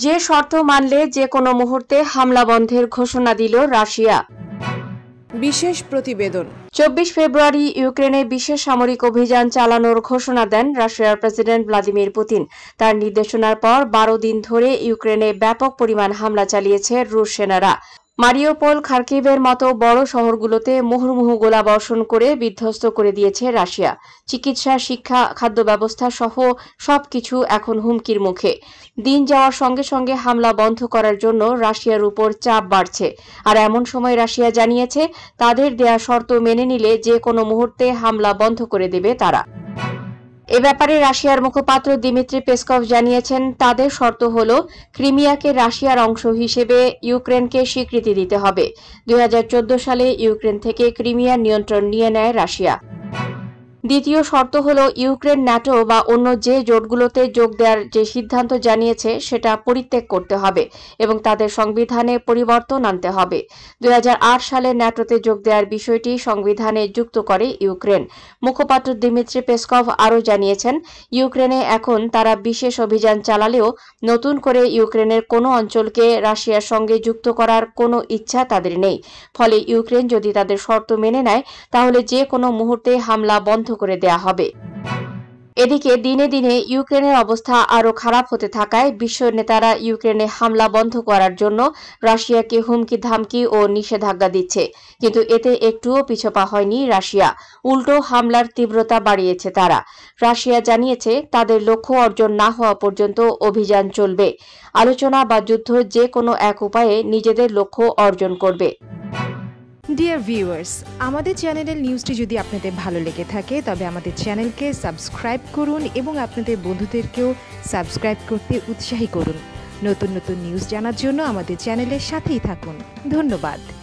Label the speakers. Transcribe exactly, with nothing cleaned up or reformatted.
Speaker 1: যে শর্ত মানলে যে কোনো মুহূর্তে হামলা বন্ধের ঘোষণা দিল রাশিয়া।
Speaker 2: বিশেষ প্রতিবেদন।
Speaker 1: চব্বিশ ফেব্রুয়ারি ইউক্রেনে বিশেষ সামরিক অভিযান চালানোর ঘোষণা দেন রাশিয়ার প্রেসিডেন্ট ভ্লাদিমির পুতিন। তার নির্দেশনার পর বারো দিন ধরে ইউক্রেনে ব্যাপক পরিমাণ হামলা চালিয়েছে রুশ সেনারা। মারিউপোল, খার্কিভের মতো বড় শহরগুলোতে মুহুর্মুহু গোলাবর্ষণ করে বিধ্বস্ত করে দিয়েছে রাশিয়া। চিকিৎসা, শিক্ষা, খাদ্য ব্যবস্থা সহ সবকিছু এখন হুমকির মুখে। দিন যাওয়ার সঙ্গে সঙ্গে হামলা বন্ধ করার জন্য রাশিয়ার উপর চাপ বাড়ছে। আর এমন সময় রাশিয়া জানিয়েছে তাদের দেয়া শর্ত মেনে নিলে যে কোনো মুহূর্তে হামলা বন্ধ করে দেবে তারা। এ ব্যাপারে রাশিয়ার মুখপাত্র দিমিত্রি পেসকভ জানিয়েছেন, তাদের শর্ত হল ক্রিমিয়াকে রাশিয়ার অংশ হিসেবে ইউক্রেনকে স্বীকৃতি দিতে হবে। দুই হাজার চোদ্দ সালে ইউক্রেন থেকে ক্রিমিয়ার নিয়ন্ত্রণ নিয়ে নেয় রাশিয়া। দ্বিতীয় শর্ত হল ইউক্রেন ন্যাটো বা অন্য যে জোটগুলোতে যোগ দেওয়ার যে সিদ্ধান্ত জানিয়েছে সেটা পরিত্যাগ করতে হবে এবং তাদের সংবিধানে পরিবর্তন আনতে হবে। দুই হাজার আট সালে ন্যাটোতে যোগ দেওয়ার বিষয়টি সংবিধানে যুক্ত করে ইউক্রেন। মুখপাত্র দিমিত্রি পেসকভ আরও জানিয়েছেন, ইউক্রেনে এখন তারা বিশেষ অভিযান চালালেও নতুন করে ইউক্রেনের কোনো অঞ্চলকে রাশিয়ার সঙ্গে যুক্ত করার কোনো ইচ্ছা তাদের নেই। ফলে ইউক্রেন যদি তাদের শর্ত মেনে নেয় তাহলে যে কোনো মুহূর্তে হামলা বন্ধ করে দেয়া হবে। এদিকে দিনে দিনে ইউক্রেনের অবস্থা আরও খারাপ হতে থাকায় বিশ্ব নেতারা ইউক্রেনে হামলা বন্ধ করার জন্য রাশিয়াকে হুমকি ধামকি ও নিষেধাজ্ঞা দিচ্ছে। কিন্তু এতে একটুও পিছপা হয়নি রাশিয়া, উল্টো হামলার তীব্রতা বাড়িয়েছে তারা। রাশিয়া জানিয়েছে তাদের লক্ষ্য অর্জন না হওয়া পর্যন্ত অভিযান চলবে। আলোচনা বা যুদ্ধ যে কোনো এক উপায়ে নিজেদের লক্ষ্য অর্জন করবে।
Speaker 2: ডিয়ার ভিউয়ার্স, আমাদের চ্যানেলের নিউজটি যদি আপনাদের ভালো লেগে থাকে তবে আমাদের চ্যানেলকে সাবস্ক্রাইব করুন এবং আপনাদের বন্ধুদেরকেও সাবস্ক্রাইব করতে উৎসাহী করুন। নতুন নতুন নিউজ জানার জন্য আমাদের চ্যানেলের সাথেই থাকুন। ধন্যবাদ।